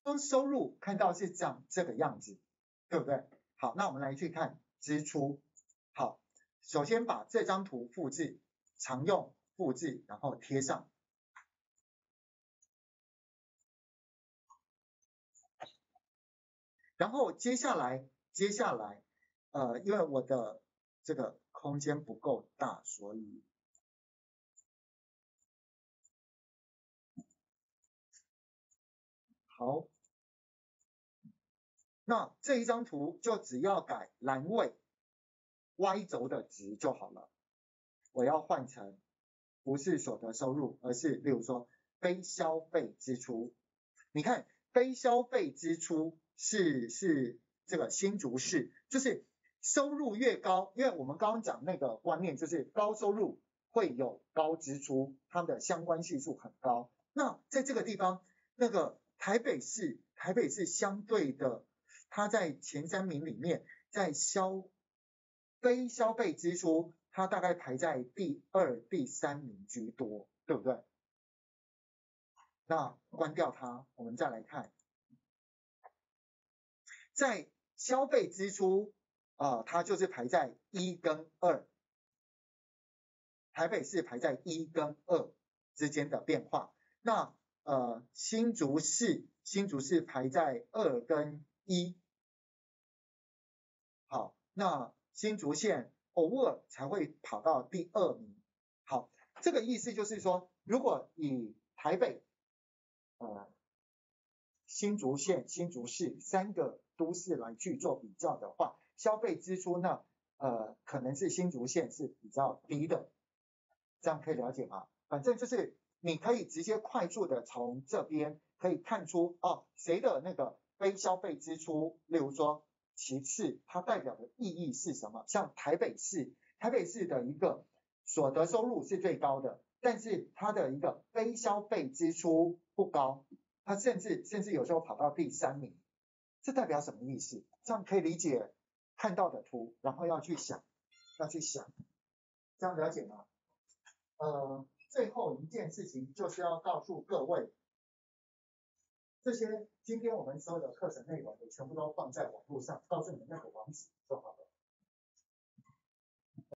收入看到是长这个样子，对不对？好，那我们来去看支出。好，首先把这张图复制，常用复制，然后贴上。然后接下来，因为我的这个空间不够大，所以好，那这一张图就只要改栏位 Y 轴的值就好了。我要换成不是所得收入，而是例如说非消费支出。你看非消费支出是这个新竹市，就是收入越高，因为我们刚刚讲那个观念就是高收入会有高支出，它的相关系数很高。那在这个地方，那个台北市相对的，它在前3名里面，在非消费支出，它大概排在第2、第3名居多，对不对？那关掉它，我们再来看，在消费支出它就是排在1跟2，台北市排在1跟2之间的变化。那新竹市排在2跟1，好，那新竹县偶尔才会跑到第2名。好，这个意思就是说，如果以台北、新竹县、新竹市3个都市来去做比较的话，消费支出呢，可能是新竹县是比较低的，这样可以了解吗？反正就是你可以直接快速的从这边可以看出谁的那个非消费支出，例如说其次它代表的意义是什么？像台北市的一个所得收入是最高的，但是它的一个非消费支出不高，它甚至有时候跑到第3名，这代表什么意思？这样可以理解看到的图，然后要去想，这样了解吗？最后一件事情就是要告诉各位，这些今天我们所有的课程内容，我全部都放在网络上，告诉你们那个网址就好了。